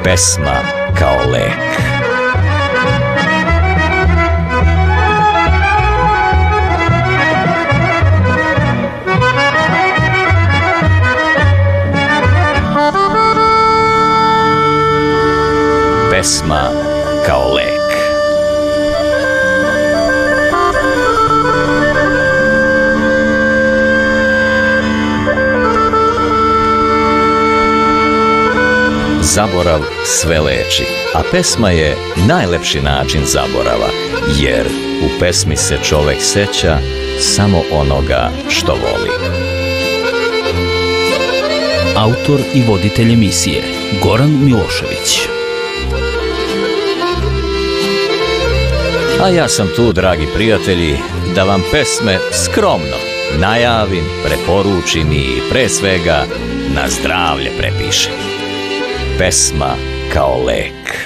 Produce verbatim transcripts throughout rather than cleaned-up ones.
Pesma kao lek. Pesma kao lek. Zaborav sve leči, a pesma je najlepši način zaborava, jer u pesmi se čovek seća samo onoga što voli. Autor i voditelj emisije Goran Milošević. A ja sam tu, dragi prijatelji, da vam pesme skromno najavim, preporučim i pre svega na zdravlje prepišem. Pesma kao lek.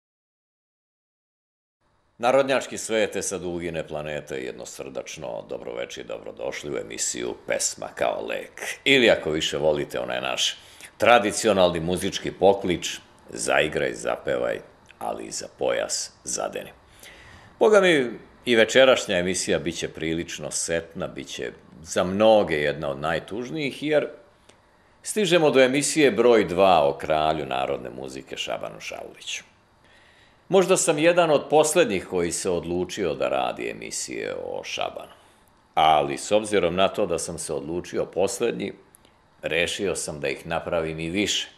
Narodnjački svete sa dugine planete, jednosrdačno dobroveče i dobrodošli u emisiju Pesma kao lek. Ili ako više volite onaj naš tradicionalni muzički poklič, zaigraj, zapevaj, ali i za pojas zadeni. Boga mi, i večerašnja emisija biće prilično setna, biće za mnoge jedna od najtužnijih, jer stižemo do emisije broj dva o kralju narodne muzike Šabanu Šauliću. Možda sam jedan od poslednjih koji se odlučio da radi emisije o Šabanu, ali s obzirom na to da sam se odlučio poslednji, rešio sam da ih napravim i više.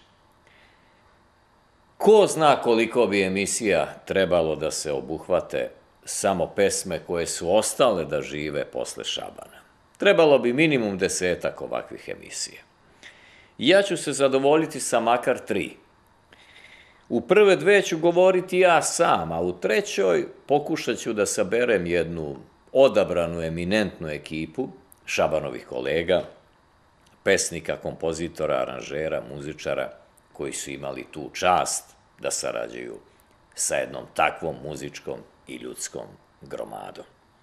Ko zna koliko bi emisija trebalo da se obuhvate samo pesme koje su ostale da žive posle Šabana. Trebalo bi minimum desetak ovakvih emisija. Ja ću se zadovoljiti sa makar tri. U prve dve ću govoriti ja sam, a u trećoj pokušat ću da saberem jednu odabranu, eminentnu ekipu Šabanovih kolega, pesnika, kompozitora, aranžera, muzičara, koji su imali tu čast da sarađuju sa jednom takvom muzičkom i ljudskom gromadom.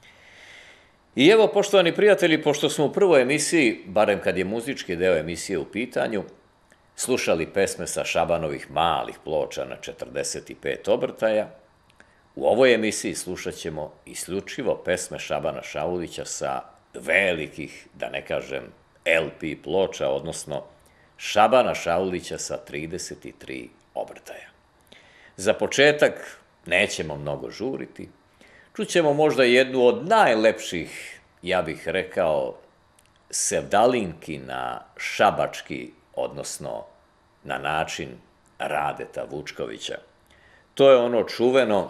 I evo, poštovani prijatelji, pošto smo u prvoj emisiji, barem kad je muzički deo emisije u pitanju, slušali pesme sa Šabanovih malih ploča na četrdeset pet obrtaja, u ovoj emisiji slušat ćemo isključivo pesme Šabana Šaulića sa velikih, da ne kažem, el pe ploča, odnosno Šabana Šaulića sa trideset tri obrtaja. Za početak nećemo mnogo žuriti, čućemo možda jednu od najlepših, ja bih rekao, sevdalinki na šabački, odnosno na način Radeta Vučkovića. To je ono čuveno,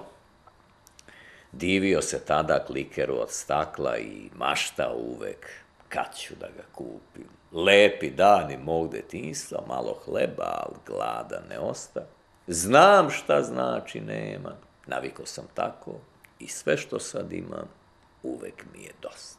divio se tada klikeru od stakla i maštao uvek kad ću da ga kupim. Lepi dani mog detinjstva, malo hleba, al gladan ne osta. Znam šta znači nema, navikao sam tako i sve što sad imam uvek mi je dosta.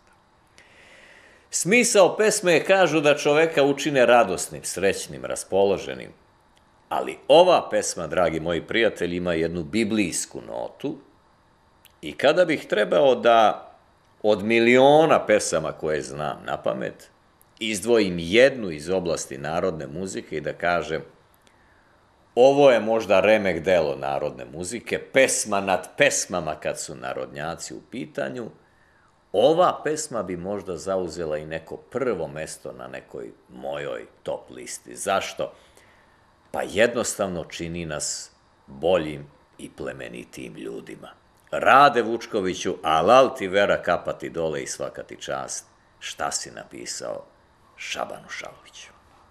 Smisao pesme kažu da čoveka učine radosnim, srećnim, raspoloženim, ali ova pesma, dragi moji prijatelji, ima jednu biblijsku notu i kada bih trebao da od miliona pesama koje znam na pamet izdvojim jednu iz oblasti narodne muzike i da kažem ovo je možda remek delo narodne muzike, pesma nad pesmama kad su narodnjaci u pitanju, ova pesma bi možda zauzela i neko prvo mesto na nekoj mojoj top listi. Zašto? Pa jednostavno čini nas boljim i plemenitijim ljudima. Rade Vučkoviću, alal ti vera, kapa ti dole i svaka ti čast, šta si napisao Šabanu Šauliću.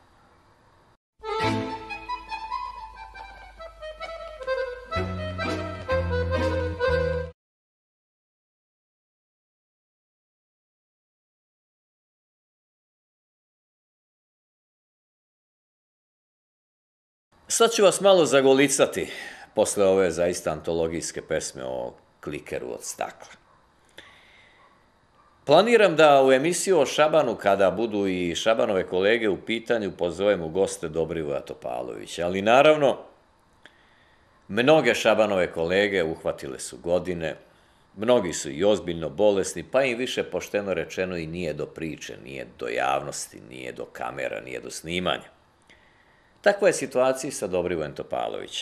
Sad ću vas malo zagolicati posle ove zaista antologijske pesme o klikeru od stakla. Planiram da u emisiju o Šabanu, kada budu i Šabanove kolege u pitanju, pozovem u goste Dobrivoja Topalovića, ali naravno, mnoge Šabanove kolege uhvatile su godine, mnogi su i ozbiljno bolesni, pa im više pošteno rečeno i nije do priče, nije do javnosti, nije do kamera, nije do snimanja. Takva je situacija sa Dobrivojem Topalovićem.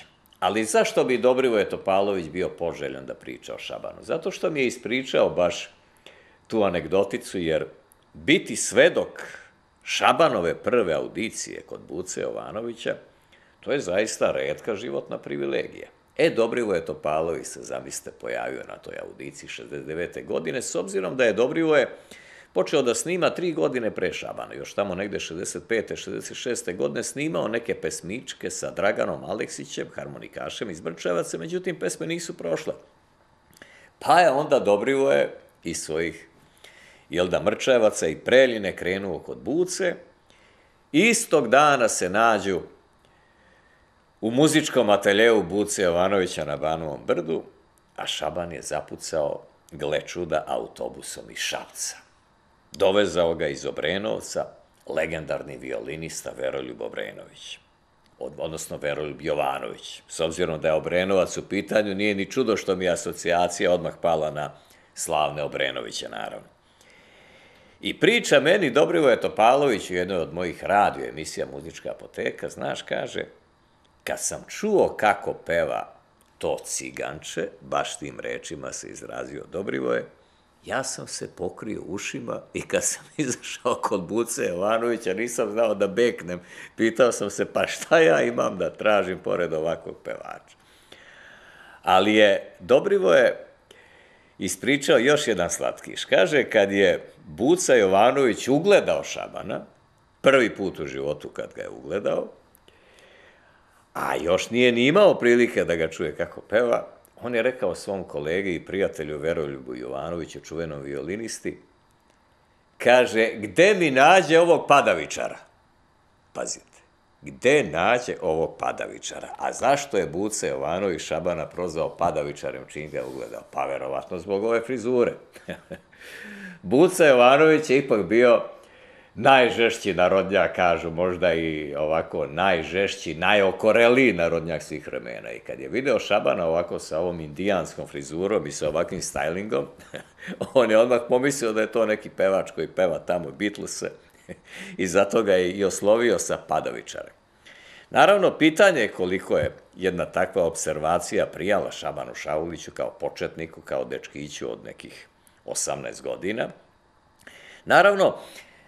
Ali zašto bi Dobrivoje Topalović bio poželjan da priča o Šabanu? Zato što mi je ispričao baš tu anegdoticu, jer biti svedok Šabanove prve audicije kod Buce Jovanovića, to je zaista retka životna privilegija. E, Dobrivoje Topalović se, zamislite, pojavio na toj audiciji šezdeset devete godine, s obzirom da je Dobrivoje počeo da snima tri godine pre Šabana, još tamo negde šezdeset pete šezdeset šeste godine snimao neke pesmičke sa Draganom Aleksićem, harmonikašem iz Brčevaca, međutim, pesme nisu prošle. Pa je onda Dobrivoje iz svojih, jel da, Mrčevaca i Preljine krenuo kod Buce. Istog dana se nađu u muzičkom ateljeu Buce Jovanovića na Banovom brdu, a Šaban je zapucao, gle čuda, autobusom iz Šapca. Dovezao ga iz Obrenovca legendarni violinista Veroljub Obrenović, odnosno Veroljub Jovanović. S obzirom da je Obrenovac u pitanju, nije ni čudo što mi je asocijacija odmah pala na slavne Obrenovića, naravno. I priča meni Dobrivoje Topalović u jednoj od mojih radio emisija Muzička apoteka, znaš, kaže, kad sam čuo kako peva to ciganče, baš tim rečima se izrazio Dobrivoje, ja sam se pokrio ušima i kad sam izašao kod Buce Jovanovića, nisam znao da beknem. Pitao sam se, pa šta ja imam da tražim pored ovakvog pevača? Ali je Dobrivoje ispričao još jedan slatkiš. Kaže, kad je Buca Jovanović ugledao Šabana, prvi put u životu kad ga je ugledao, a još nije ni imao prilike da ga čuje kako peva, on je rekao svom kolegi i prijatelju Veroljubu Jovanoviću, čuvenom violinisti, kaže, gde mi nađe ovog padavičara? Pazite, gde nađe ovog padavičara? A zašto je Buca Jovanović Šabana prozvao padavičarem čim ga je ugledao? Pa verovatno zbog ove frizure. Buca Jovanović je ipak bio najžešći narodnjak, kažu, možda i ovako najžešći, najokoreliji narodnjak svih vremena. I kad je video Šabana ovako sa ovom indijanskom frizurom i sa ovakvim stylingom, on je odmah pomislio da je to neki pevač koji peva tamo Beatlese i zato ga je i oslovio sa padavičarem. Naravno, pitanje je koliko je jedna takva observacija prijala Šabanu Šauliću kao početniku, kao dečkiću od nekih osamnaest godina. Naravno,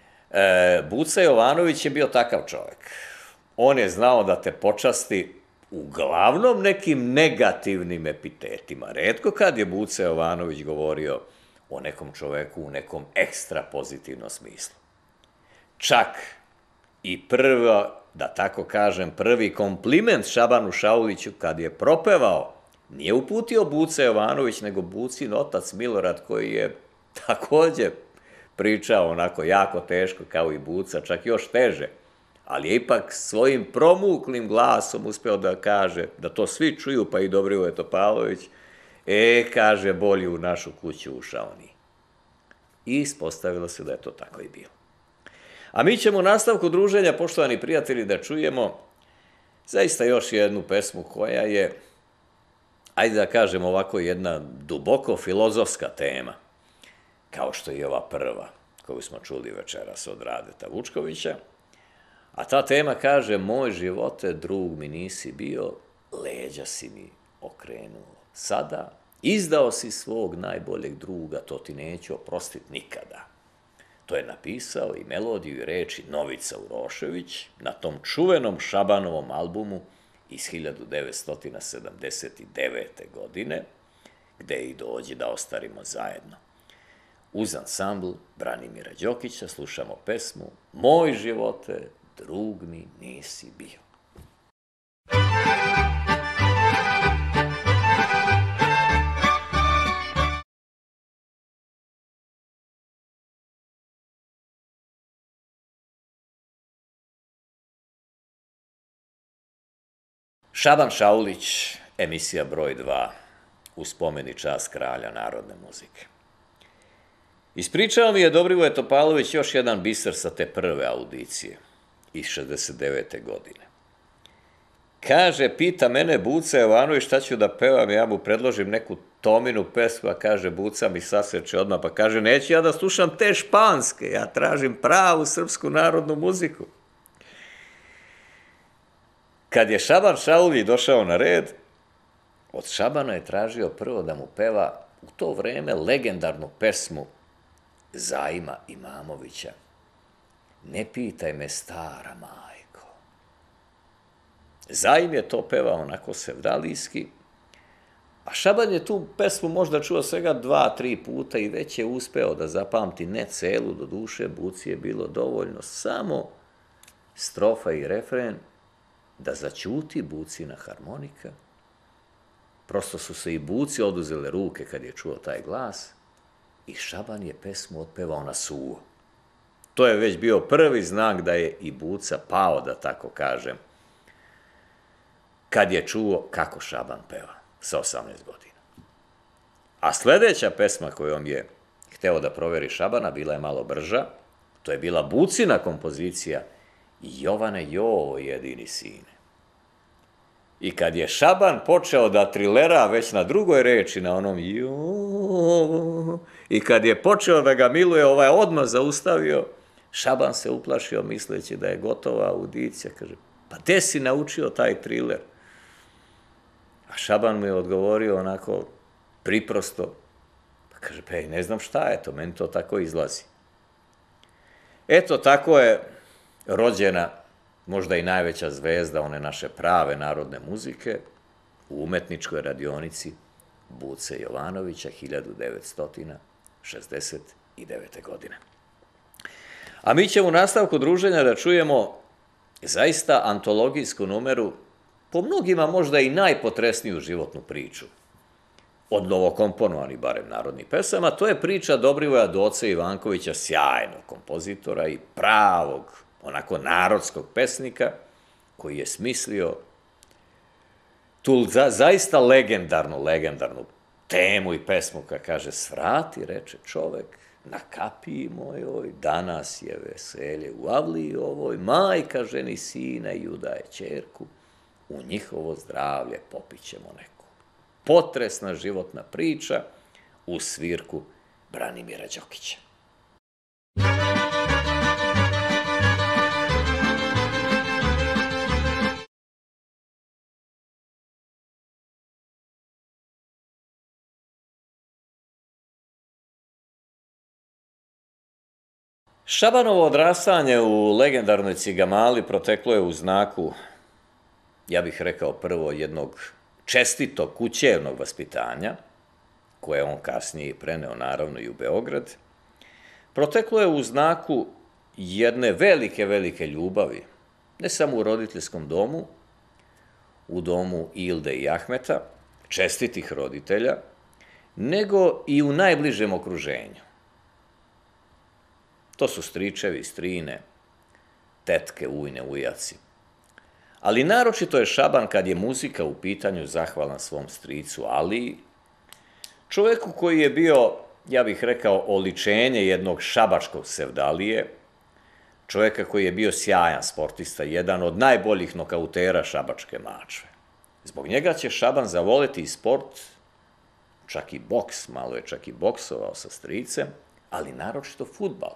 Buca Jovanović je bio takav čovek. On je znao da te počasti uglavnom nekim negativnim epitetima. Retko kad je Buca Jovanović govorio o nekom čoveku u nekom ekstra pozitivnom smislu. Čak i prvo, da tako kažem, prvi kompliment Šabanu Šauliću kad je propevao, nije uputio Buca Jovanović, nego Bucin otac Milorad, koji je takođe pričao onako jako teško kao i Buca, čak još teže, ali je ipak svojim promuklim glasom uspeo da kaže, da to svi čuju, pa i Dobrivoje Topalović, e, kaže, bolji u našu kuću ušao ni. I ispostavilo se da je to tako i bilo. A mi ćemo u nastavku druženja, poštovani prijatelji, da čujemo zaista još jednu pesmu koja je, ajde da kažem ovako, jedna duboko filozofska tema, kao što je i ova prva, koju smo čuli večeras od Radeta Vučkovića, a ta tema kaže, moj živote, drug mi nisi bio, leđa si mi okrenuo sada, izdao si svog najboljeg druga, to ti neću oprostiti nikada. To je napisao i melodiju i reči Novica Urošević na tom čuvenom Šabanovom albumu iz hiljadu devetsto sedamdeset devete. godine, gde i dođi da ostarimo zajedno. Uz ansambl Branimira Đokića slušamo pesmu Moj živote, drug mi nisi bio. Šaban Šaulić, emisija broj dva, u spomeni čast kralja narodne muzike. Ispričao mi je Dobrivoje Topalović još jedan biser sa te prve audicije iz šezdeset devete. godine. Kaže, pita mene Buca Jovanović šta ću da pevam, ja mu predložim neku Tominu pesmu, a kaže, Buca mi saseče odmah, pa kaže, neću ja da slušam te španske, ja tražim pravu srpsku narodnu muziku. Kad je Šaban Šaulić došao na red, od Šabana je tražio prvo da mu peva u to vreme legendarnu pesmu u to vreme legendarnu pesmu Zajma Imamovića. Ne pitaj me stara majko. Zajm je to pevao onako sevdalijski, a Šaban je tu pesmu možda čuo svega dva, tri puta i već je uspeo da zapamti ne celu, do duše, Buci je bilo dovoljno samo strofa i refren da zaćuti Bucina harmonika. Prosto su se i Buci oduzele ruke kad je čuo taj glas i Šaban je pesmu otpevao na suvo. To je već bio prvi znak da je i Buca pao, da tako kažem, kad je čuo kako Šaban peva sa osamnaest godina. A sledeća pesma kojom je hteo da proveri Šabana bila je malo brža. To je bila Bucina kompozicija Jovane, joj, jedini sine. I kad je Šaban počeo da trilera već na drugoj reči, na onom jo, i kad je počeo da ga miluje, ovaj odmah zaustavio, Šaban se uplašio misleći da je gotova audicija. Kaže, pa gde si naučio taj triler? A Šaban mu je odgovorio onako priprosto, pa kaže, pa ne znam šta je to, meni to tako izlazi. Eto, tako je rođena možda i najveća zvezda one naše prave narodne muzike u umetničkoj radionici Buce Jovanovića hiljadu devetsto šezdeset devete. godine. A mi ćemo u nastavku druženja da čujemo zaista antologijsku numeru, po mnogima možda i najpotresniju životnu priču od novokomponovanih barem narodnih pesama. To je priča Dobrivoja Doce Ivankovića, sjajnog kompozitora i pravog, onako narodskog pesnika, koji je smislio tu zaista legendarnu, legendarnu temu i pesmu koja kaže: svrati, reče čovek, na kapiji mojoj, danas je veselje u avliji ovoj, majka ženi sina i udaje ćerku, u njihovo zdravlje popićemo neku. Potresna životna priča u svirku Branimira Đokića. Šabanovo odrastanje u legendarnoj Cigamali proteklo je u znaku, ja bih rekao prvo, jednog čestitog kućevnog vaspitanja, koje on kasnije preneo naravno i u Beograd. Proteklo je u znaku jedne velike, velike ljubavi, ne samo u roditeljskom domu, u domu Ilde i Ahmeta, čestitih roditelja, nego i u najbližem okruženju. To su stričevi, strine, tetke, ujne, ujaci. Ali naročito je Šaban, kad je muzika u pitanju, zahvalan svom stricu Aliji, čoveku koji je bio, ja bih rekao, oličenje jednog šabačkog sevdalije, čoveka koji je bio sjajan sportista, jedan od najboljih nokautera šabačke mačve. Zbog njega će Šaban zavoleti i sport, čak i boks, malo je čak i boksovao sa stricem, ali naročito fudbal.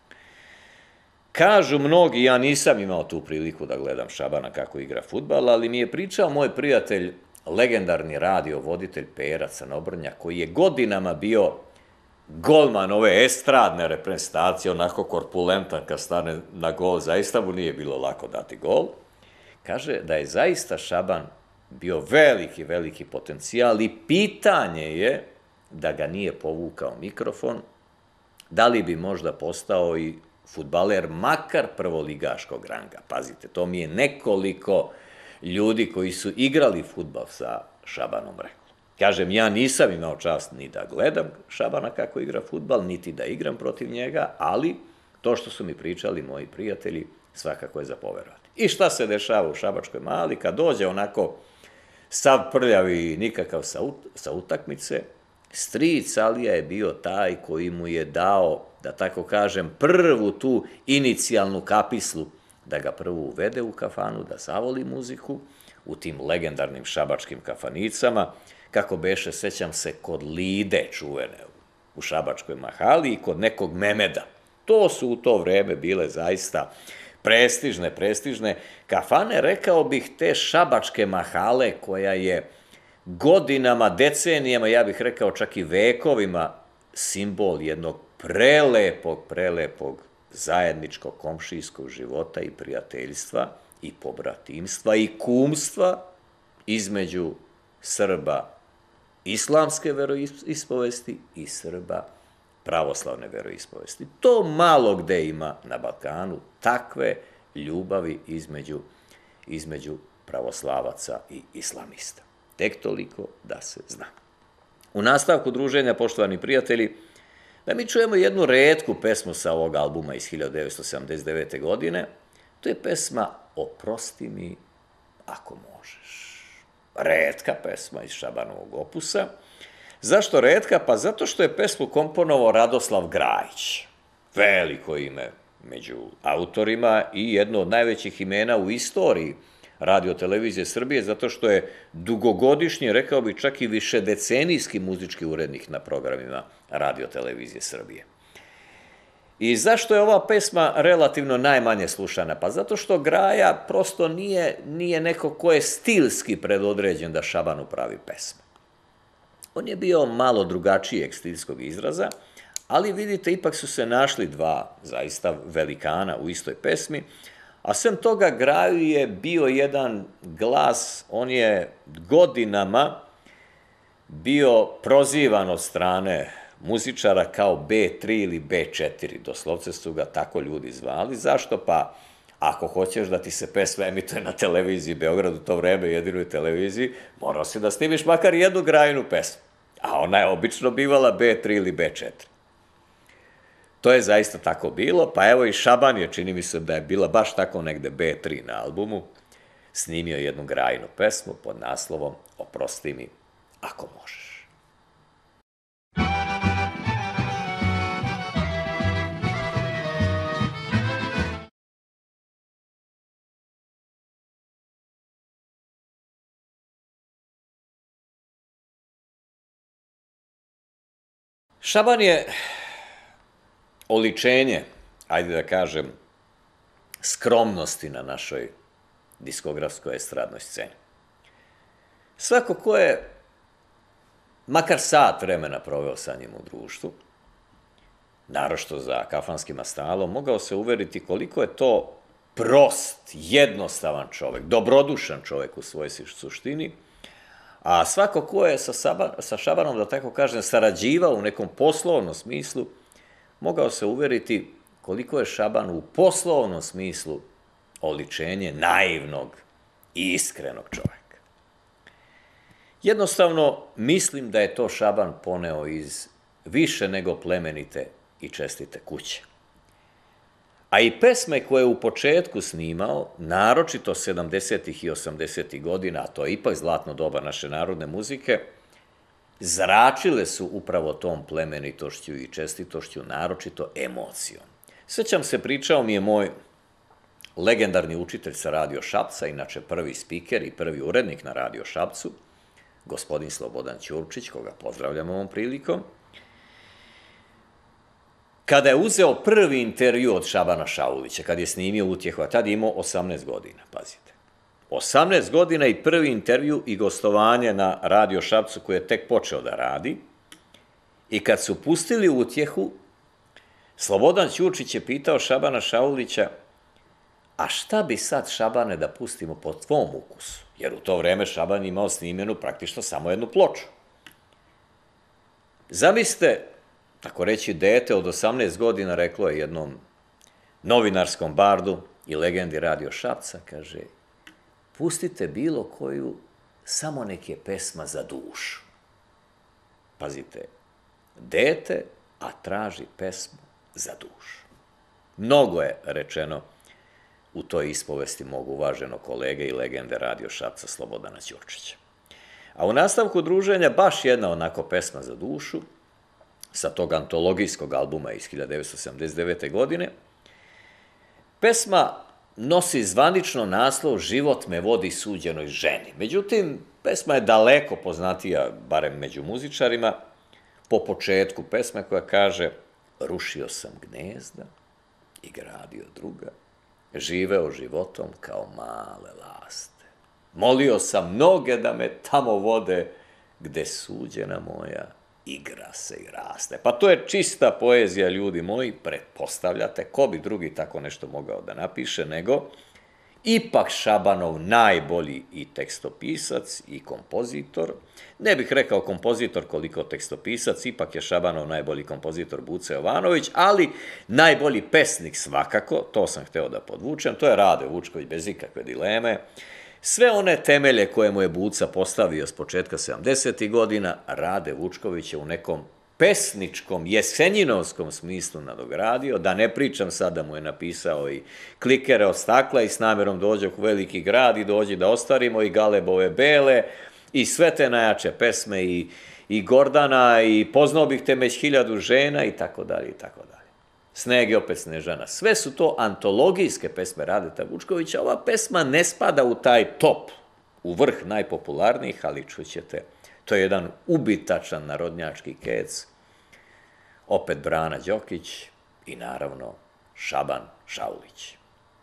Kažu mnogi, ja nisam imao tu priliku da gledam Šabana kako igra fudbal, ali mi je pričao moj prijatelj, legendarni radio voditelj Pera Crnobrnja, koji je godinama bio golman ove estradne reprezentacije, onako korpulentan kad stane na gol, zaista mu nije bilo lako dati gol. Kaže da je zaista Šaban bio veliki, veliki potencijal i pitanje je da ga nije povukao mikrofon, da li bi možda postao i fudbaler makar prvoligaškog ranga. Pazite, to mi je nekoliko ljudi koji su igrali fudbal sa Šabanom rekao. Kažem, ja nisam imao čast ni da gledam Šabana kako igra fudbal, niti da igram protiv njega, ali to što su mi pričali moji prijatelji svakako je za poverovati. I šta se dešava u Šabačkoj Mali kad dođe onako sav prljavi nikakav sa utakmice? Stric Alija je bio taj koji mu je dao, da tako kažem, prvu tu inicijalnu kapislu, da ga prvo uvede u kafanu, da zavoli muziku u tim legendarnim šabačkim kafanicama, kako beše, sećam se, kod Lide čuvene u Šabačkoj Mahali i kod nekog Memeda. To su u to vreme bile zaista prestižne, prestižne kafane, rekao bih te Šabačke Mahale, koja je godinama, decenijama, ja bih rekao čak i vekovima, simbol jednog prelepog, prelepog zajedničkog komšijskog života i prijateljstva i pobratimstva i kumstva između Srba islamske veroispovesti i Srba pravoslavne veroispovesti. To malo gde ima na Balkanu takve ljubavi između, između pravoslavaca i islamista. Tek toliko da se zna. U nastavku druženja, poštovani prijatelji, da mi čujemo jednu retku pesmu sa ovog albuma iz hiljadu devetsto sedamdeset devete. godine. To je pesma Oprosti mi ako možeš. Retka pesma iz Šabanovog opusa. Zašto retka? Pa zato što je pesmu komponovao Radoslav Grajić. Veliko ime među autorima i jedno od najvećih imena u istoriji Radio-televizije Srbije, zato što je dugogodišnji, rekao bi čak i višedecenijski muzički urednik na programima Radio-televizije Srbije. I zašto je ova pesma relativno najmanje slušana? Pa zato što Graja prosto nije, nije neko ko je stilski predodređen da Šabanu pravi pesme. On je bio malo drugačijeg stilskog izraza, ali vidite, ipak su se našli dva zaista velikana u istoj pesmi, a sem toga Graju je bio jedan glas, on je godinama bio prozivan od strane muzičara kao be tri ili be četiri, doslovce su ga tako ljudi zvali. Zašto? Pa ako hoćeš da ti se pesma emituje na televiziji Beograd, u to vreme jedinoj televiziji, morao si da snimiš makar jednu Grajinu pesmu, a ona je obično bivala be tri ili be četiri. To je zaista tako bilo, pa evo i Šaban je, čini mi se da je bila baš tako negde be tri na albumu, snimio jednu Grajinu pesmu pod naslovom Oprosti mi ako možeš. Šaban je oličenje, ajde da kažem, skromnosti na našoj diskografskoj estradnoj sceni. Svako ko je makar sat vremena proveo sa njim u društvu, naročito za kafanskim astalom, mogao se uveriti koliko je to prost, jednostavan čovek, dobrodušan čovek u svojoj suštini, a svako ko je sa Šabanom, da tako kažem, sarađivao u nekom poslovnom smislu, mogao se uveriti koliko je Šaban u poslovnom smislu oličenje naivnog i iskrenog čoveka. Jednostavno, mislim da je to Šaban poneo iz više nego plemenite i čestite kuće. A i pesme koje je u početku snimao, naročito sedamdesetih i osamdesetih godina, a to je ipak zlatno doba naše narodne muzike, zračile su upravo tom plemenitošću i čestitošću, naročito emocijom. Sećam se, pričao mi je moj legendarni učitelj sa Radio Šapca, inače prvi spiker i prvi urednik na Radio Šapcu, gospodin Slobodan Ćurčić, koga pozdravljam ovom prilikom, kada je uzeo prvi intervju od Šabana Šaulića, kad je snimio Utjehu, a tad je imao osamnaest godina, pazite. osamnaest godina i prvi intervju i gostovanje na Radio Šapcu koji je tek počeo da radi, i kad su pustili Utjehu, Slobodan Ćurčić je pitao Šabana Šaulića: a šta bi sad, Šabane, da pustimo po tvom ukusu? Jer u to vreme Šaban imao snimenu praktično samo jednu ploču. Zamislite, tako reći, dete od osamnaest godina reklo je jednom novinarskom bardu i legendi Radio Šapca, kaže: pustite bilo koju, samo nek je pesma za dušu. Pazite, dete, a traži pesmu za dušu. Mnogo je rečeno u toj ispovesti mog uvaženog kolege i legende Radio Šapca Slobodana Ćurčića. A u nastavku druženja baš jedna onako pesma za dušu, sa tog antologijskog albuma iz hiljadu devetsto sedamdeset devete. godine. Pesma nosi zvanično naslov Život me vodi suđenoj ženi. Međutim, pesma je daleko poznatija, barem među muzičarima, po početku pesme koja kaže: rušio sam gnezda i gradio druga, živeo životom kao male laste. Molio sam mnoge da me tamo vode gde suđena moja igra se i raste. Pa to je čista poezija, ljudi moji, pretpostavljate, ko bi drugi tako nešto mogao da napiše, nego ipak Šabanov najbolji i tekstopisac i kompozitor. Ne bih rekao kompozitor koliko tekstopisac, ipak je Šabanov najbolji kompozitor Buca Jovanović, ali najbolji pesnik svakako, to sam hteo da podvučem, to je Rade Vučković bez ikakve dileme. Sve one temelje koje mu je Buca postavio s početka sedamdesetih godina, Rade Vučković je u nekom pesničkom, jesenjinovskom smislu nadogradio, da ne pričam sad da mu je napisao i Klikere od stakla i S namerom dođoh u veliki grad i Dođi da ostvarimo i Galebove bele i sve te najjače pesme i, i Gordana i Poznao bih te među hiljadu žena i tako dalje i tako dalje. Sneg je opet Snežana. Sve su to antologijske pesme Radeta Vučkovića. Ova pesma ne spada u taj top, u vrh najpopularnijih, ali čućete, to je jedan ubitačan narodnjački kec, opet Brana Đokić i naravno Šaban Šaulić.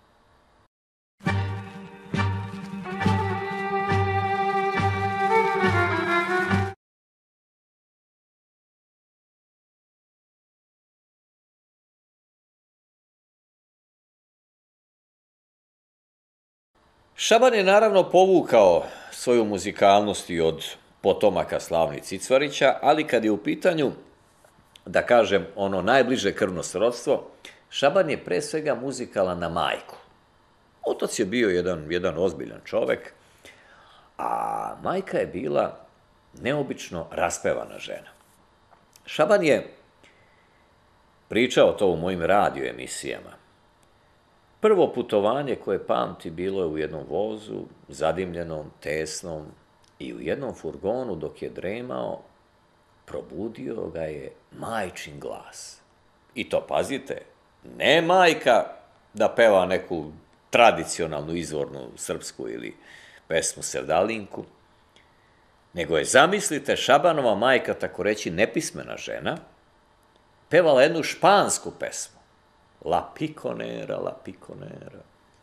Šaban je naravno povukao svoju muzikalnost i od potomaka slavnih Cicvarića, ali kad je u pitanju, da kažem, ono najbliže krvno srodstvo, Šaban je pre svega muzikalan na majku. Otac je bio jedan, jedan ozbiljan čovek, a majka je bila neobično raspevana žena. Šaban je pričao to u mojim radio emisijama. Prvo putovanje koje pamti bilo je u jednom vozu, zadimljenom, tesnom, i u jednom furgonu dok je dremao, probudio ga je majčin glas. I to, pazite, ne majka da peva neku tradicionalnu izvornu srpsku ili pesmu Sevdalinku, nego je, zamislite, Šabanova majka, tako reći nepismena žena, pevala jednu špansku pesmu. La piconera, la piconera.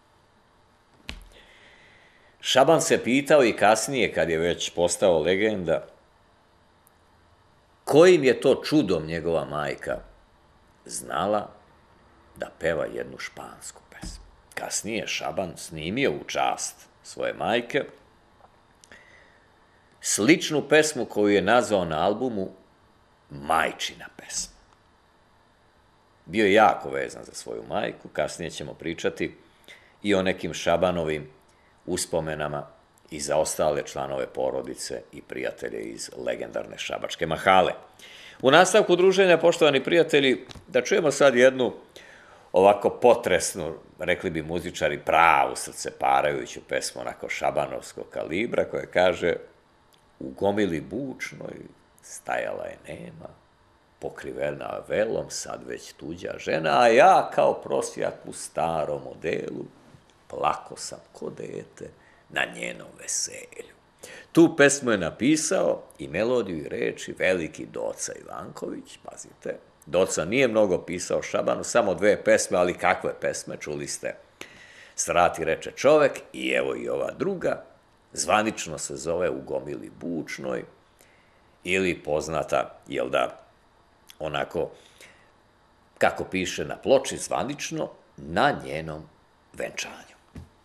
Šaban se pitao i kasnije, kad je već postao legenda, kojim je to čudom njegova majka znala da peva jednu špansku pesmu. Kasnije je Šaban snimio u čast svoje majke sličnu pesmu koju je nazvao na albumu Majčina pesma. Bio je jako vezan za svoju majku, kasnije ćemo pričati i o nekim Šabanovim uspomenama i za ostale članove porodice i prijatelje iz legendarne Šabačke mahale. U nastavku druženja, poštovani prijatelji, da čujemo sad jednu ovako potresnu, rekli bi muzičari, pravu srce parajuću pesmu onako šabanovskog kalibra, koja kaže: u gomili bučnoj stajala je nema, pokrivena velom, sad već tuđa žena, a ja kao prosjak u starom modelu plako sam ko dete na njenom veselju. Tu pesmu je napisao i melodiju i reči veliki Doca Ivanković, pazite. Doca nije mnogo pisao Šabanu, samo dve pesme, ali kakve pesme, čuli ste. Srati reče čovek i evo i ova druga, zvanično se zove U gomili bučnoj ili poznata, jel da, onako, kako piše na ploči zvanično, Na njenom venčanju.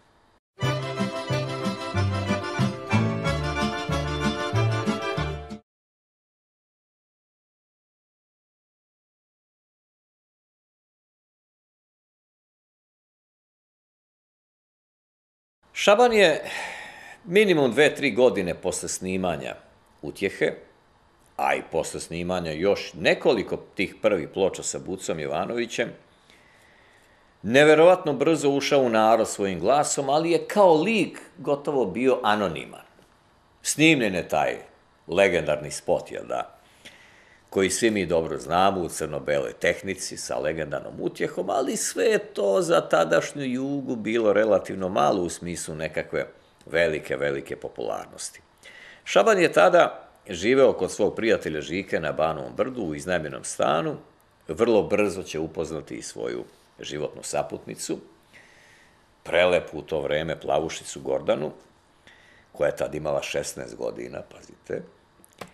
Šaban je minimum dve, tri godine posle snimanja Utjehe, a i posle snimanja još nekoliko tih prvih ploča sa Bucom Jovanovićem, neverovatno brzo ušao u narod svojim glasom, ali je kao lik gotovo bio anoniman. Snimljen je taj legendarni spot, jel da, koji svi mi dobro znamo, u crno-beloj tehnici sa legendarnom Utjehom, ali sve je to za tadašnju Jugu bilo relativno malo u smislu nekakve velike, velike popularnosti. Šaban je tada živeo kod svog prijatelja Žike na Banovom brdu u iznajmljenom stanu, vrlo brzo će upoznati i svoju životnu saputnicu, prelepu u to vreme plavušicu Gordanu, koja je tad imala šesnaest godina, pazite,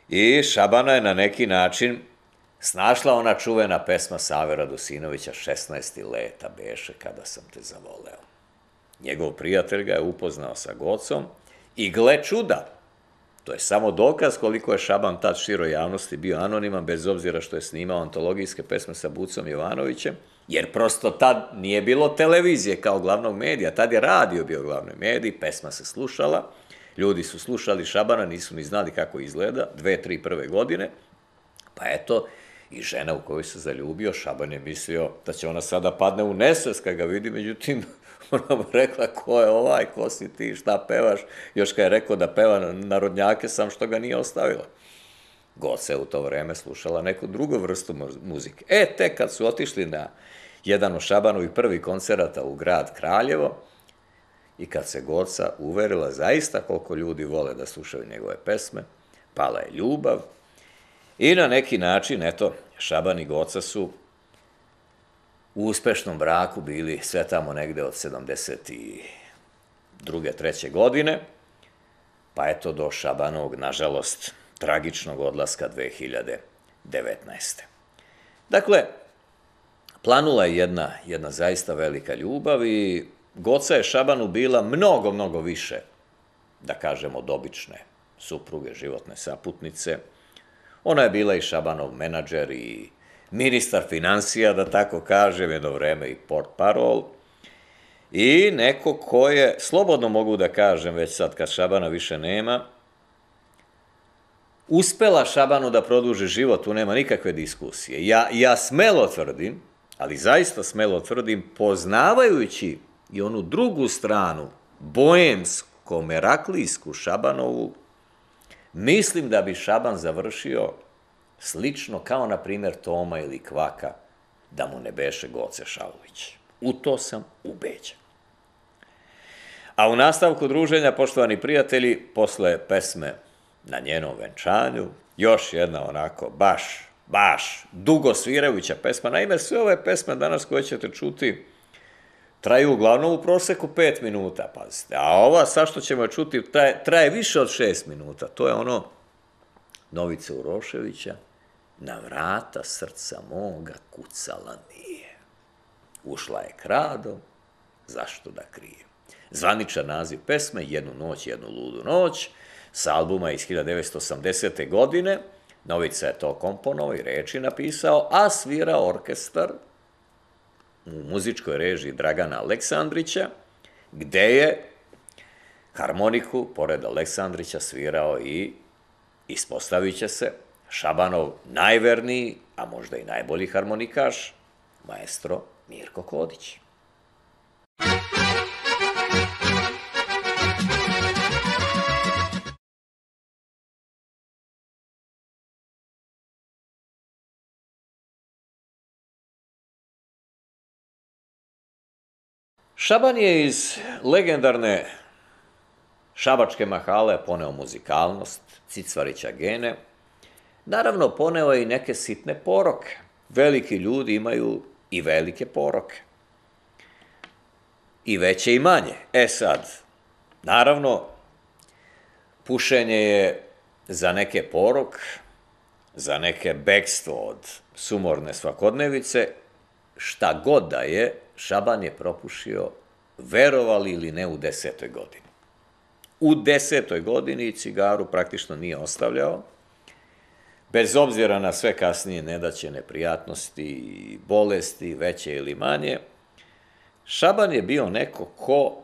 I Šabana je na neki način snašla ona čuvena pesma Save Radosinovića, šesnaesti leta beše kada sam te zavoleo. Njegov prijatelj ga je upoznao sa Gocom i gle čuda, to je samo dokaz koliko je Šaban tad široj javnosti bio anoniman, bez obzira što je snimao antologijske pesme sa Bucom Jovanovićem, jer prosto tad nije bilo televizije kao glavnog medija, tad je radio bio glavni medij, pesma se slušala, ljudi su slušali Šabana, nisu ni znali kako izgleda, dve, tri prve godine, pa eto, i žena u koju se zaljubio, Šaban je mislio da će ona sada padne u nesvest kad ga vidi, međutim, ona mu rekla, ko je ovaj, ko si ti, šta pevaš, još kad je rekao da peva narodnjake, sam što ga nije ostavila. Goca je u to vreme slušala neku drugu vrstu muzike. E, tek kad su otišli na jedan od Šabanovih prvih koncerata u grad Kraljevo i kad se Goca uverila zaista koliko ljudi vole da slušaju njegove pesme, pala je ljubav i na neki način, eto, Šaban i Goca su u uspešnom braku bili sve tamo negde od sedamdeset druge treće godine, pa eto do Šabanovog, nažalost, tragičnog odlaska dve hiljade devetnaeste. Dakle, planula je jedna, jedna zaista velika ljubav i Goca je Šabanu bila mnogo, mnogo više, da kažemo, od obične supruge, životne saputnice. Ona je bila i Šabanov menadžer i ministar finansija, da tako kažem, jedno vreme i portparol, i neko ko je, slobodno mogu da kažem, već sad kad Šabana više nema, uspela Šabanu da produži život, tu nema nikakve diskusije. Ja, ja smelo tvrdim, ali zaista smelo tvrdim, poznavajući i onu drugu stranu, boemsko-meraklijsku Šabanovu, mislim da bi Šaban završio slično kao, na primjer, Toma ili Kvaka, da mu ne beše Goce Šaulić. U to sam ubeđen. A u nastavku druženja, poštovani prijatelji, posle pesme Na njenom venčanju, još jedna onako baš, baš dugo svirajuća pesma. Naime, sve ove pesme danas koje ćete čuti traju uglavnom u proseku pet minuta, pazite. A ova, sad što ćemo čuti, traje, traje više od šest minuta. To je ono Novice Uroševića, Na vrata srca moga kucala nije. Ušla je kradom, zašto da krije? Zvaničan naziv pesme, Jednu noć, jednu ludu noć, sa albuma iz hiljade devetsto osamdesete. godine. Novica je to komponovao i reči napisao, a svira orkestar u muzičkoj režiji Dragana Aleksandrića, gde je harmoniku, pored Aleksandrića, svirao i, ispostavit će se, Šabanov najverniji, a možda i najbolji harmonikaš, maestro Mirko Kodić. Šaban je iz legendarne šabačke mahale poneo muzikalnost, Cicvarića gene, naravno poneo je i neke sitne poroke. Veliki ljudi imaju i velike poroke. I veće i manje. E sad, naravno, pušenje je za neke porok, za neke bekstvo od sumorne svakodnevice, šta god da je, Šaban je propušio, verovali ili ne, u desetoj godini. U desetoj godini cigaru praktično nije ostavljao, bez obzira na sve kasnije nedaće, neprijatnosti, bolesti, veće ili manje. Šaban je bio neko ko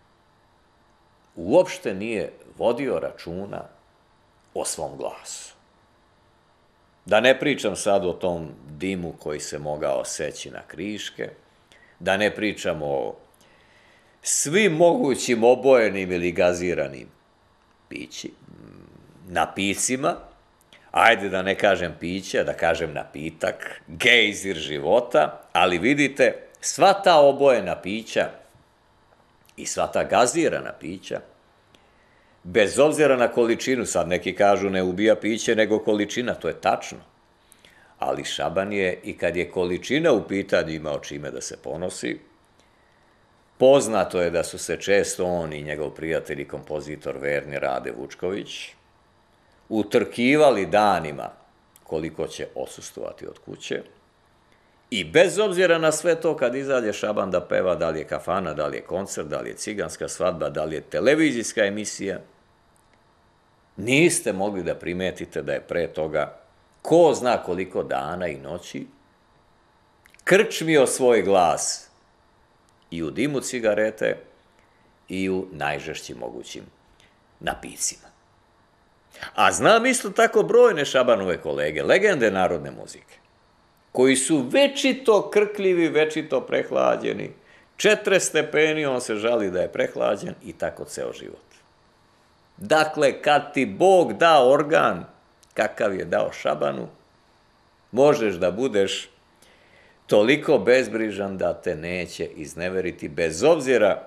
uopšte nije vodio računa o svom glasu. Da ne pričam sad o tom dimu koji se mogao seći na kriške, da ne pričam o svim mogućim obojenim ili gaziranim pići, napicima, ajde da ne kažem piće, da kažem napitak, gejzir života, ali vidite, sva ta obojena pića i sva ta gazirana pića, bez obzira na količinu, sad neki kažu ne ubija piće, nego količina, to je tačno. Ali Šaban je, i kad je količina u pitanju, imao čime da se ponosi. Poznato je da su se često on i njegov prijatelj i kompozitor verni Rade Vučković utrkivali danima koliko će odsustvovati od kuće i bez obzira na sve to kad izađe Šaban da peva, da li je kafana, da li je koncert, da li je ciganska svadba, da li je televizijska emisija, niste mogli da primetite da je pre toga ko zna koliko dana i noći krčmio svoj glas i u dimu cigarete i u najžešćim mogućim napicima. A znam isto tako brojne Šabanove kolege, legende narodne muzike, koji su večito krkljivi, večito prehlađeni, četrdeset stepeni on se žali da je prehlađen i tako ceo život. Dakle, kad ti Bog da organ, kakav je dao Šabanu, možeš da budeš toliko bezbrižan da te neće izneveriti, bez obzira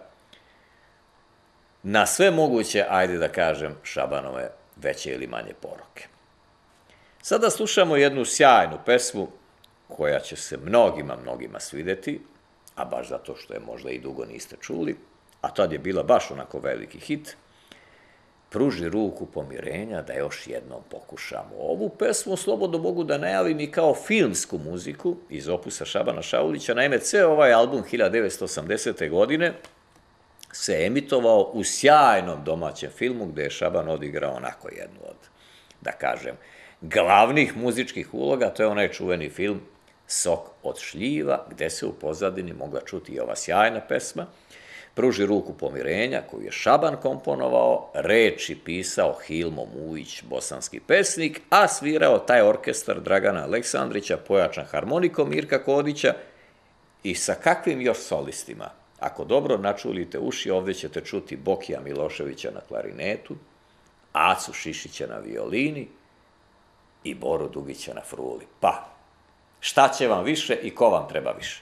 na sve moguće, ajde da kažem, Šabanove veće ili manje poroke. Sada slušamo jednu sjajnu pesmu koja će se mnogima, mnogima svideti, a baš zato što je možda i dugo niste čuli, a tad je bila baš onako veliki hit, Pruži ruku pomirenja da još jednom pokušamo. Ovu pesmu slobodno mogu da najavim i kao filmsku muziku iz opusa Šabana Šaulića. Naime, ceo ovaj album hiljadu devetsto osamdesete. godine se emitovao u sjajnom domaćem filmu gde je Šaban odigrao onako jednu od, da kažem, glavnih muzičkih uloga. To je onaj čuveni film Sok od šljiva, gde se u pozadini mogla čuti i ova sjajna pesma Pruži ruku pomirenja, koju je Šaban komponovao, reči pisao Hilmo Mujić, bosanski pesnik, a svirao taj orkestar Dragana Aleksandrića, pojačan harmonikom Mirka Kodića i sa kakvim još solistima. Ako dobro načulite uši, ovdje ćete čuti Bokija Miloševića na klarinetu, Acu Šišića na violini i Boru Dugića na fruli. Pa, šta će vam više i ko vam treba više?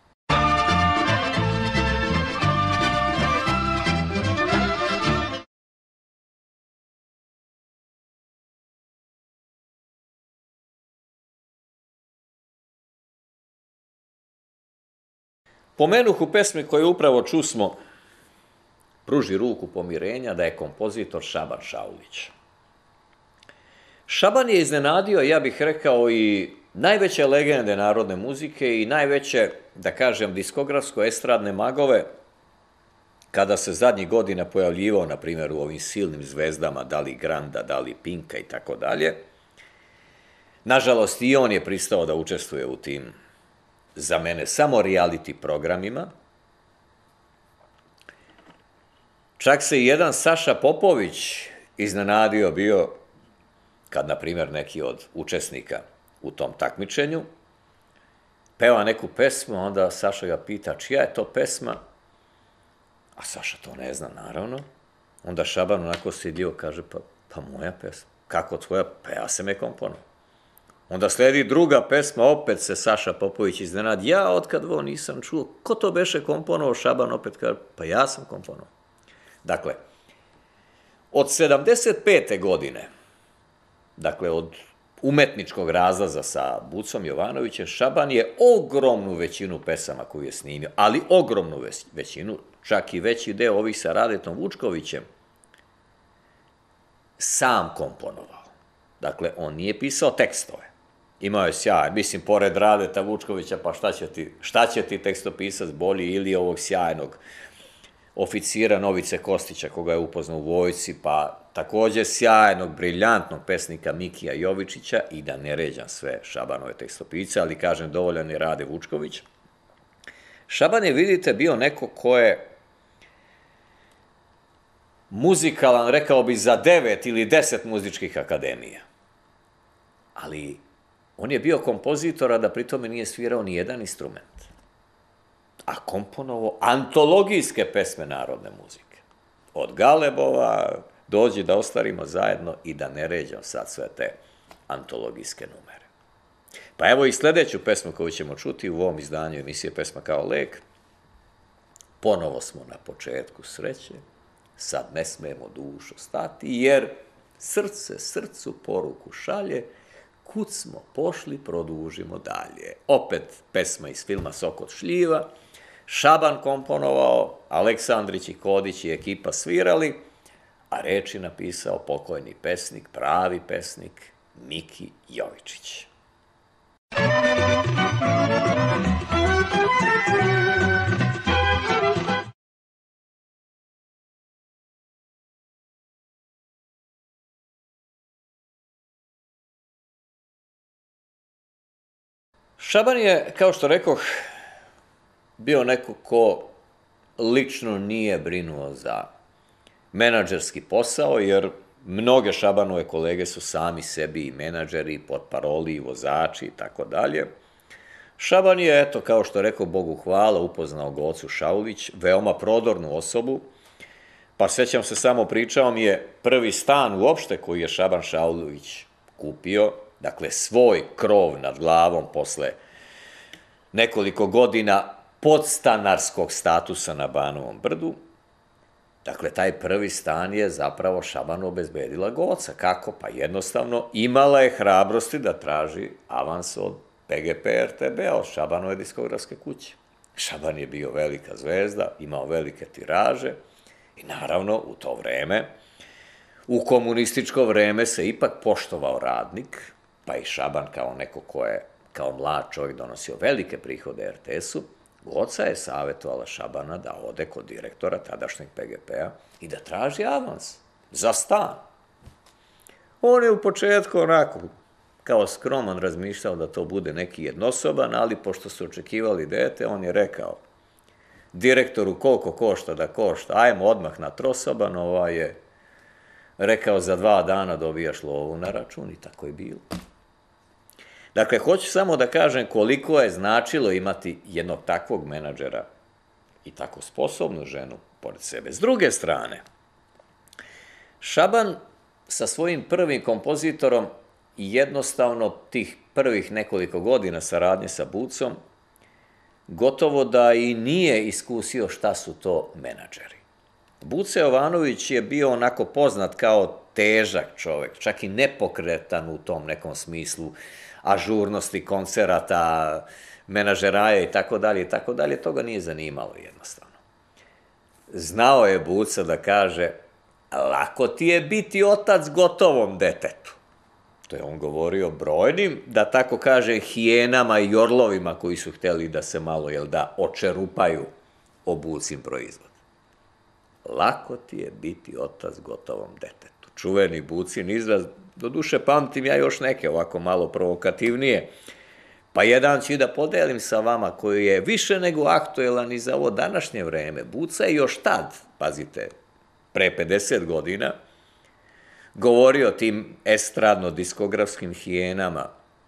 Pomenuh u pesmi koju upravo čusmo, Pruži ruku pomirenja, da je kompozitor Šaban Šaulić. Šaban je iznenadio, ja bih rekao, i najveće legende narodne muzike i najveće, da kažem, diskografsko-estradne magove, kada se zadnjih godina pojavljivao, na primjer, u ovim silnim zvezdama, da li Granda, da li Pinka i tako dalje. Nažalost, i on je pristao da učestvuje u tim, za mene, samo reality programima. Čak se i jedan Saša Popović iznenadio bio kad, na primjer, neki od učesnika u tom takmičenju peva neku pesmu, onda Saša ga pita čija je to pesma, a Saša to ne zna, naravno. Onda Šaban onako sidljivo kaže, pa, pa moja pesma. Kako tvoja? Pa ja sam je komponovao. Onda sledi druga pesma, opet se Saša Popović iznenadi, ja otkad ovo nisam čuo, ko to beše komponovao? Šaban opet kaže, pa ja sam komponovao. Dakle, od sedamdeset pete. godine, dakle od umetničkog razlaza sa Bucom Jovanovićem, Šaban je ogromnu većinu pesama koju je snimio, ali ogromnu većinu, čak i veći deo ovih sa Radetom Vučkovićem, sam komponovao. Dakle, on nije pisao tekstove. Imao je sjaj, mislim, pored Radeta Vučkovića, pa šta će ti, šta će ti tekstopisac bolji ili ovog sjajnog oficira Novice Kostića, koga je upoznao u vojsci, pa takođe sjajnog, briljantnog pesnika Mikija Jovičića, i da ne ređam sve Šabanove tekstopisce, ali kažem, dovoljan je Rade Vučković. Šaban je, vidite, bio neko ko je muzikalan, rekao bi, za devet ili deset muzičkih akademija. Ali on je bio kompozitor, a da pri tome nije svirao ni jedan instrument. A komponovao antologijske pesme narodne muzike. Od Galebova, Dođi da ostvarimo zajedno, i da ne ređam sad sve te antologijske numere. Pa evo i sledeću pesmu koju ćemo čuti u ovom izdanju emisije Pesma kao lek. Ponovo smo na početku sreće, sad ne smemo dušo stati, jer srce srcu poruku šalje, kud smo pošli, produžimo dalje. Opet pesma iz filma Sok od šljiva, Šaban komponovao, Aleksandrić i Kodić i ekipa svirali, a reč je napisao pokojni pesnik, pravi pesnik, Miki Jovičić. Šaban je, kao što rekoh, bio neko ko lično nije brinuo za menadžerski posao, jer mnoge Šabanove kolege su sami sebi i menadžeri, potparoli, vozači i tako dalje. Šaban je, eto, kao što rekao, Bogu hvala, upoznao Gocu Šaulić, veoma prodornu osobu, pa sećam se, samo pričao mi je prvi stan uopšte koji je Šaban Šaulić kupio, dakle svoj krov nad glavom posle nekoliko godina podstanarskog statusa na Banovom brdu. Dakle, taj prvi stan je zapravo Šabanu obezbedila Goca. Kako? Pa jednostavno imala je hrabrosti da traži avans od P G P R T B-a, od Šabanove diskografske kuće. Šaban je bio velika zvezda, imao velike tiraže i naravno u to vreme, u komunističko vreme se ipak poštovao radnik, pa i Šaban kao neko ko je kao mlad čovjek donosio velike prihode R T S-u, Goca je savjetovala Šabana da ode kod direktora tadašnjeg P G P-a i da traži avans za stan. On je u početku onako kao skroman razmišljao da to bude neki jednosoban, ali pošto su očekivali dete, on je rekao direktoru koliko košta da košta, ajmo odmah na trosoban, ovaj je rekao za dva dana dobijaš lovu na račun i tako je bilo. Dakle, hoću samo da kažem koliko je značilo imati jednog takvog menadžera i tako sposobnu ženu pored sebe. S druge strane, Šaban sa svojim prvim kompozitorom jednostavno tih prvih nekoliko godina saradnje sa Bucom gotovo da i nije iskusio šta su to menadžeri. Buce Jovanović je bio onako poznat kao težak čovek, čak i nepokretan u tom nekom smislu ažurnosti koncerata, menažeraja i tako dalje i tako dalje, toga nije zanimalo jednostavno. Znao je Buca da kaže, lako ti je biti otac gotovom detetu. To je on govorio brojnim, da tako kaže, hijenama i orlovima koji su hteli da se malo, jel da, očerupaju o Bucin proizvod. Lako ti je biti otac gotovom detetu. Čuveni Bucin izraz, doduše pamtim ja još neke ovako malo provokativnije, pa jedan ću da podelim sa vama koji je više nego aktuelan i za ovo današnje vreme. Buca je još tad, pazite, pre pedeset godina, govorio tim estradno-diskografskim hijenama,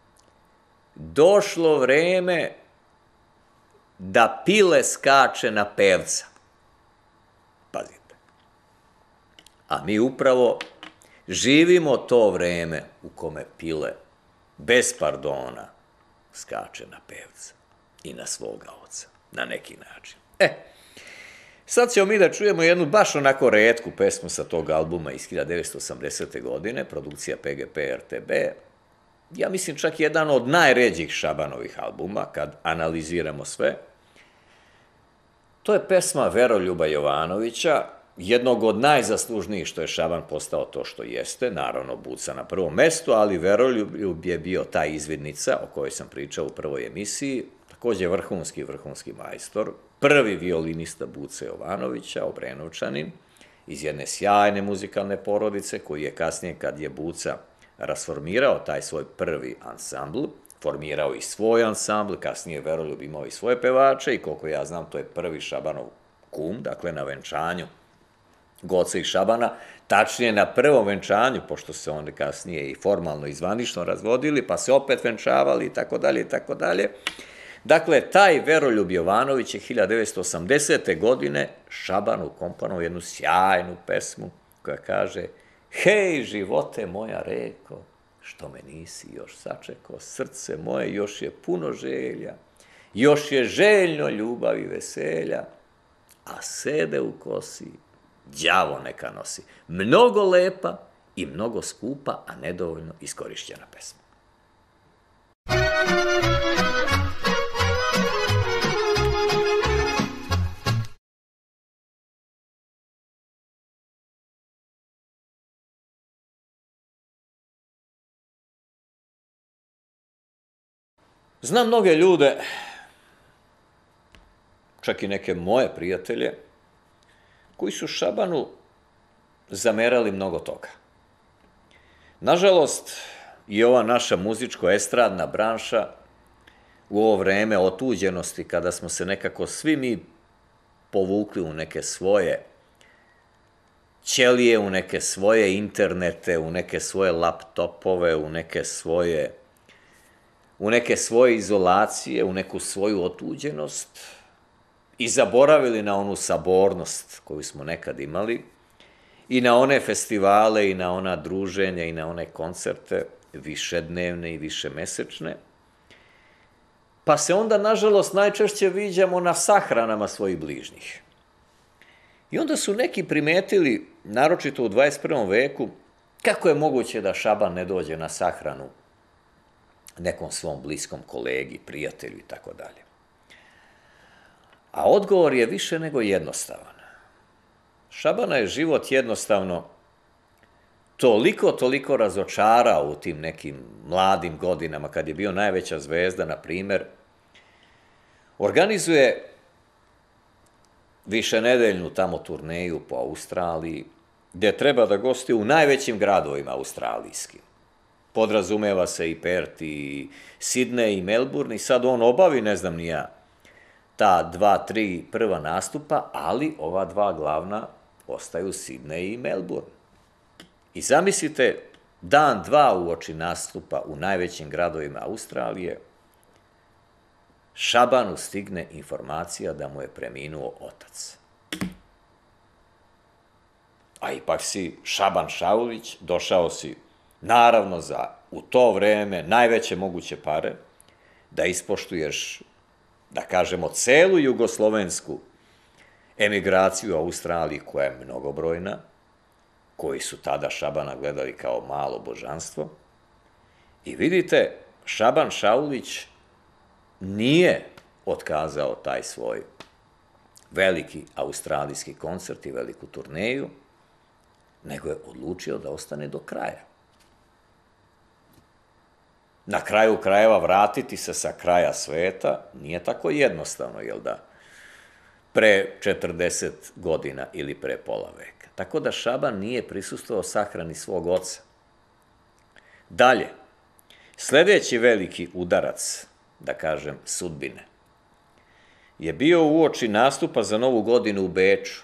došlo vreme da pile skače na pevca. Pazite. A mi upravo živimo to vreme u kome pile, bez pardona, skače na pevca i na svoga oca, na neki način. E, sad ćemo mi da čujemo jednu baš onako retku pesmu sa tog albuma iz hiljade devetsto osamdesete. godine, produkcija P G P R T B. Ja mislim čak jedan od najređih Šabanovih albuma, kad analiziramo sve. To je pesma Veroljuba Jovanovića, jednog od najzaslužnijih što je Šaban postao to što jeste, naravno Buca na prvom mestu, ali Veroljub je bio ta izvidnica o kojoj sam pričao u prvoj emisiji, takođe vrhunski, vrhunski majstor, prvi violinista Buce Jovanovića, Obrenovčanin, iz jedne sjajne muzikalne porodice, koji je kasnije, kad je Buca rasformirao taj svoj prvi ansambl, formirao i svoj ansambl, kasnije Veroljub imao i svoje pevače i koliko ja znam, to je prvi Šabanov kum, dakle na venčanju Goce i Šabana, tačnije na prvom venčanju, pošto se oni kasnije i formalno i zvanično razvodili, pa se opet venčavali i tako dalje i tako dalje. Dakle, taj Veroljub Jovanović je hiljade devetsto osamdesete. godine Šabanu komponovao jednu sjajnu pesmu koja kaže: hej, živote moja reko, što me nisi još sačekao, srce moje još je puno želja, još je željno ljubav i veselja, a sede u kosi đavo neka nosi. Mnogo lepa i mnogo skupa, a nedovoljno iskorišćena pesma. Znam mnoge ljude, čak i neke moje prijatelje, koji su Šabanu zamerali mnogo toga. Nažalost, i ova naša muzičko-estradna branša u ovo vreme otuđenosti, kada smo se nekako svi mi povukli u neke svoje ćelije, u neke svoje internete, u neke svoje laptopove, u neke svoje, u neke svoje izolacije, u neku svoju otuđenost i zaboravili na onu sabornost koju smo nekad imali i na one festivale i na ona druženja i na one koncerte višednevne i višemesečne, pa se onda, nažalost, najčešće viđamo na sahranama svojih bližnjih. I onda su neki primetili, naročito u dvadeset prvom veku, kako je moguće da Šaban ne dođe na sahranu nekom svom bliskom kolegi, prijatelju i tako dalje. A odgovor je više nego jednostavan. Šabana je život jednostavno toliko, toliko razočarao u tim nekim mladim godinama, kad je bio najveća zvezda, na primer, organizuje višenedeljnu tamo turneju po Australiji, gde treba da gosti u najvećim gradovima australijskim. Podrazumeva se i Perth, i Sidney, i Melbourne, i sad on obavi, ne znam ni ja, ta dva, tri prva nastupa, ali ova dva glavna ostaju Sidney i Melbourne. I zamislite, dan, dva uoči nastupa u najvećim gradovima Australije, Šabanu stigne informacija da mu je preminuo otac. A ipak si Šaban Šaulić, došao si, naravno, za u to vreme najveće moguće pare, da ispoštuješ, da kažemo, celu jugoslovensku emigraciju u Australiji, koja je mnogobrojna, koji su tada Šabana gledali kao malo božanstvo. I vidite, Šaban Šaulić nije otkazao taj svoj veliki australijski koncert i veliku turneju, nego je odlučio da ostane do kraja. Na kraju krajeva vratiti se sa kraja sveta nije tako jednostavno, jel da? Pre četrdeset godina ili pre pola veka. Tako da Šaban nije prisustvovao sahrani svog oca. Dalje, sledeći veliki udarac, da kažem, sudbine, je bio uoči nastupa za Novu godinu u Beču.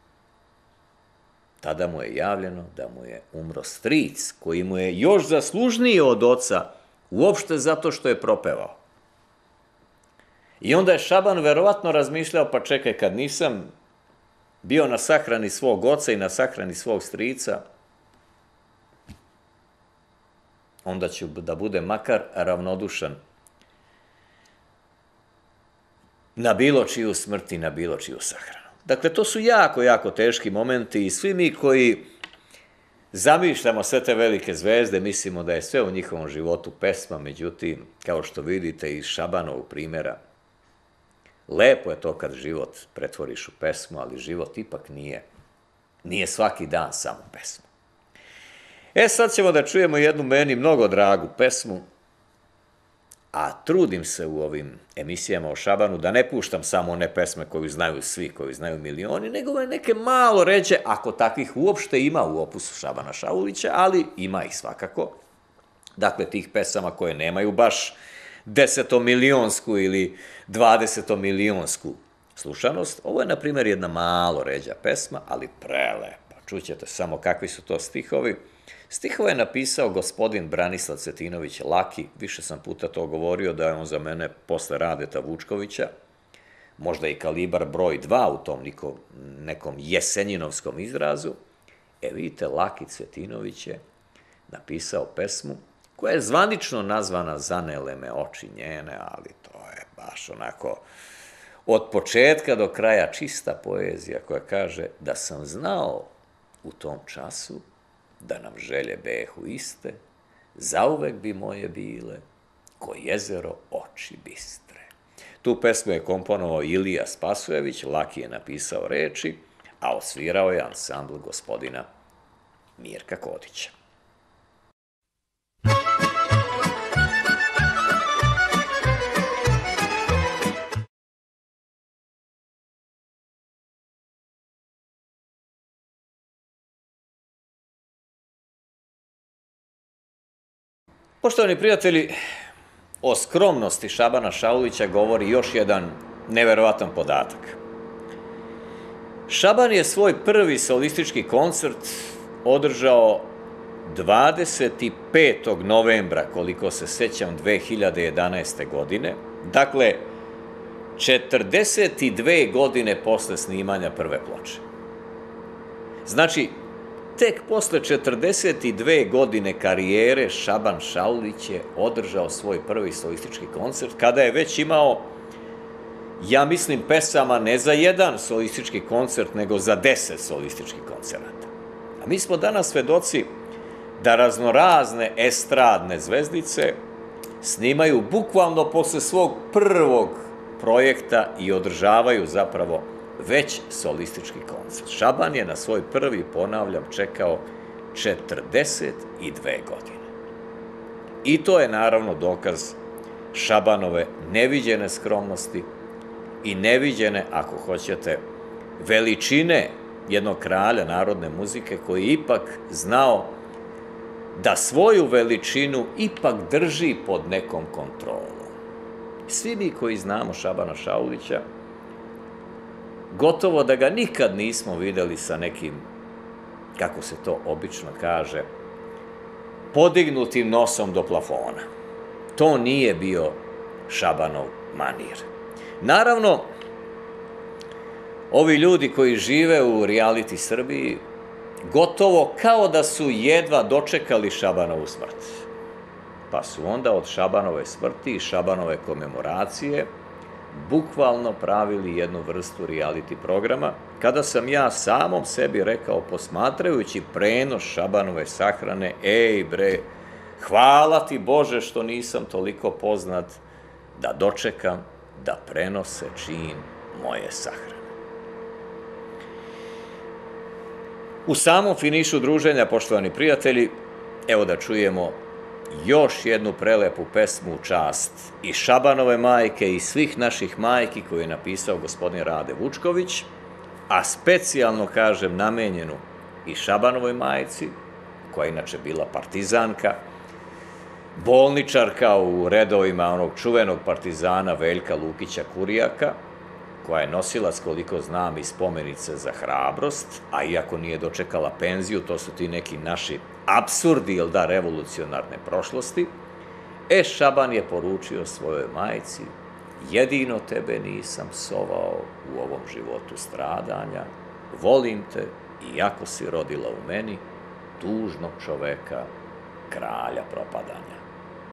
Tada mu je javljeno da mu je umro stric, koji mu je još zaslužniji od oca, uopšte zato što je propevao. I onda je Šaban verovatno razmišljao, pa čekaj, kad nisam bio na sahrani svog oca i na sahrani svog strica, onda ću da bude makar ravnodušan na bilo čiju smrt i na bilo čiju sahranu. Dakle, to su jako, jako teški momenti i svi mi koji zamišljamo sve te velike zvezde, mislimo da je sve u njihovom životu pesma, međutim, kao što vidite iz Šabanovog primjera, lepo je to kad život pretvoriš u pesmu, ali život ipak nije, nije svaki dan samo pesma. E, sad ćemo da čujemo jednu meni mnogo dragu pesmu, a trudim se u ovim emisijama o Šabanu da ne puštam samo one pesme koju znaju svi, koju znaju milioni, nego neke malo ređe, ako takvih uopšte ima u opusu Šabana Šaulića, ali ima ih svakako. Dakle, tih pesama koje nemaju baš desetomilionsku ili dvadesetomilionsku slušanost. Ovo je, na primjer, jedna malo ređa pesma, ali prelepa. Čućete samo kakvi su to stihovi. Stihove je napisao gospodin Branislav Cvetinović Laki, više sam puta to govorio da je on za mene posle Radeta Vučkovića, možda i kalibar broj dva u tom nekom jesenjinovskom izrazu. E, vidite, Laki Cvetinović je napisao pesmu koja je zvanično nazvana Zanele me oči njene, ali to je baš onako od početka do kraja čista poezija koja kaže da sam znao u tom času da nam želje behu iste, zauvek bi moje bile, ko jezero oči bistre. Tu pesmu je komponovao Ilija Spasojević, Laki je napisao reči, a osvirao je ansambl gospodina Mirka Kodića. Poštovani prijatelji, o skromnosti Šabana Šaulića govori još jedan neverovatan podatak. Šaban je svoj prvi solistički koncert održao dvadeset petog novembra, koliko se sećam, dve hiljade jedanaeste. godine, dakle, četrdeset dve godine posle snimanja prve ploče. Znači, tek posle četrdeset dve godine karijere Šaban Šaulić je održao svoj prvi solistički koncert, kada je već imao, ja mislim, pesama ne za jedan solistički koncert, nego za deset solističkih koncerata. A mi smo danas svedoci da raznorazne estradne zvezdice snimaju bukvalno posle svog prvog projekta i održavaju zapravo već solistički koncert. Šaban je na svoj prvi, ponavljam, čekao četrdeset dve godine. I to je naravno dokaz Šabanove neviđene skromnosti i neviđene, ako hoćete, veličine jednog kralja narodne muzike koji je ipak znao da svoju veličinu ipak drži pod nekom kontrolom. Svi mi koji znamo Šabana Šaulića, gotovo da ga nikad nismo videli sa nekim, kako se to obično kaže, podignutim nosom do plafona. To nije bio Šabanov manir. Naravno, ovi ljudi koji žive u reality Srbiji gotovo kao da su jedva dočekali Šabanovu smrt. Pa su onda od Šabanove smrti i Šabanove komemoracije bukvalno pravili jednu vrstu reality programa, kada sam ja samom sebi rekao, posmatrajući prenos Šabanove sahrane, ej bre, hvala ti Bože što nisam toliko poznat da dočekam da prenose čin moje sahrane. U samom finišu druženja, poštovani prijatelji, evo da čujemo još jednu prelepu pesmu u čast i Šabanove majke i svih naših majki koju je napisao gospodin Rade Vučković, a specijalno, kažem, namenjenu i Šabanovoj majci, koja je inače bila partizanka, bolničarka u redovima onog čuvenog partizana Veljka Lukića Kurijaka, koja je nosilac, koliko znam, i spomenice za hrabrost, a iako nije dočekala penziju, to su ti neki naši apsurdi, jel da, revolucionarne prošlosti. E, Šaban je poručio svojoj majci, jedino tebe nisam psovao u ovom životu stradanja, volim te, iako si rodila u meni, tužnog čoveka, kralja propadanja.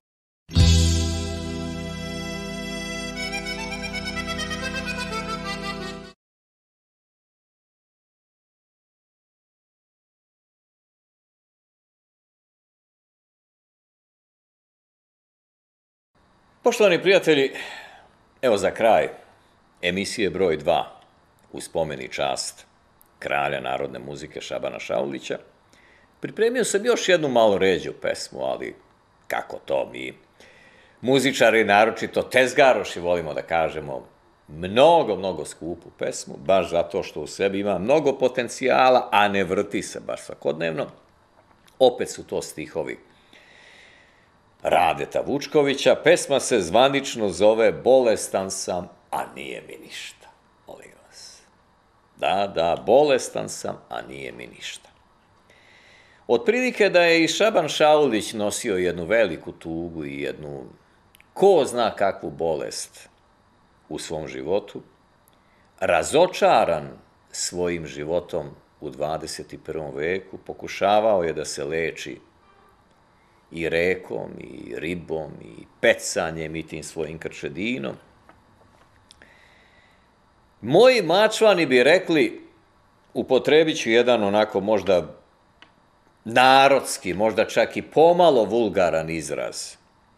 Poštovani prijatelji, evo za kraj emisije broj dva u spomen i čast kralja narodne muzike Šabana Šaulića, pripremio sam još jednu malo ređu pesmu, ali kako to mi, muzičari, naročito tezgaroši, volimo da kažemo, mnogo, mnogo skupu pesmu, baš zato što u sebi ima mnogo potencijala, a ne vrti se baš svakodnevno. Opet su to stihovi Radeta Vučkovića. Pesma se zvanično zove Bolestan sam, a nije mi ništa. Molim vas. Da, da, bolestan sam, a nije mi ništa. Otprilike da je i Šaban Šaulić nosio jednu veliku tugu i jednu ko zna kakvu bolest u svom životu, razočaran svojim životom u dvadeset prvom veku, pokušavao je da se leči i rekom, i ribom, i pecanjem, i tim svojim krčedinom. Moji mačvani bi rekli, upotrebit ću jedan onako možda narodski, možda čak i pomalo vulgaran izraz.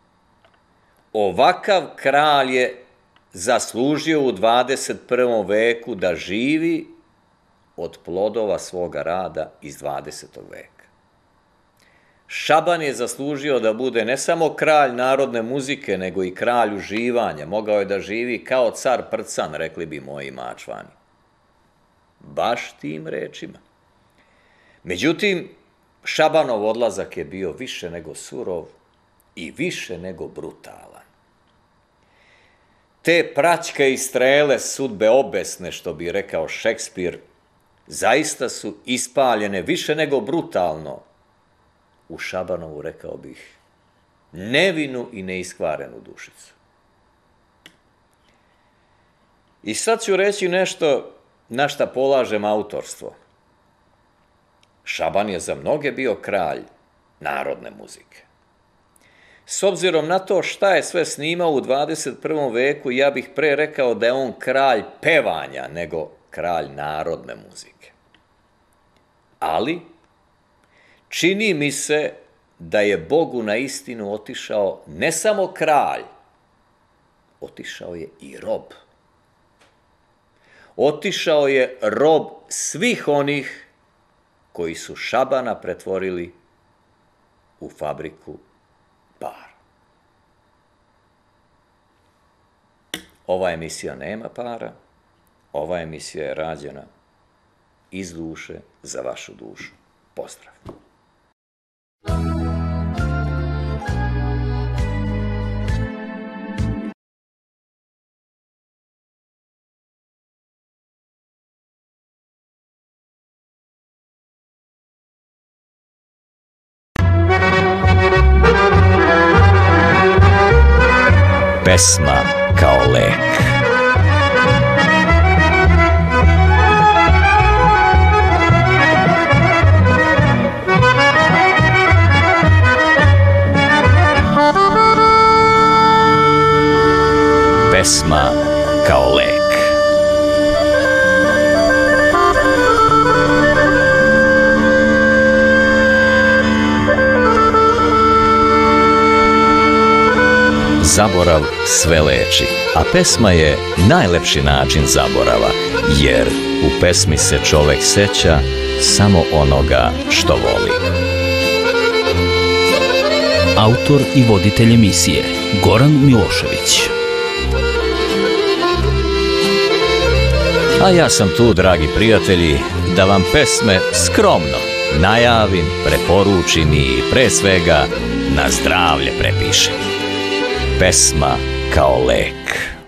Ovakav kralj je zaslužio u dvadeset prvom veku da živi od plodova svoga rada iz dvadesetog veka. Šaban je zaslužio da bude ne samo kralj narodne muzike, nego i kralj uživanja. Mogao je da živi kao car prcan, rekli bi moji mačvani. Baš tim rečima. Međutim, Šabanov odlazak je bio više nego surov i više nego brutalan. Te praćke i strele sudbe obesne, što bi rekao Šekspir, zaista su ispaljene više nego brutalno u Šabanovu, rekao bih, nevinu i neiskvarenu dušicu. I sad ću reći nešto na šta polažem autorstvo. Šaban je za mnoge bio kralj narodne muzike. S obzirom na to šta je sve snimao u dvadeset prvom veku, ja bih pre rekao da je on kralj pevanja nego kralj narodne muzike. Ali, čini mi se da je Bogu na istinu otišao ne samo kralj, otišao je i rob. Otišao je rob svih onih koji su Šabana pretvorili u fabriku para. Ova emisija nema para, ova emisija je rađena iz duše za vašu dušu. Pozdrav! Pesma kao lek. Pesma kao lek. Zaborav sve leči, a pesma je najlepši način zaborava, jer u pesmi se čovek seća samo onoga što voli. Autor i voditelj emisije Goran Milošević. A ja sam tu, dragi prijatelji, da vam pesme skromno najavim, preporučim i pre svega na zdravlje prepišem. Pesma kao lek.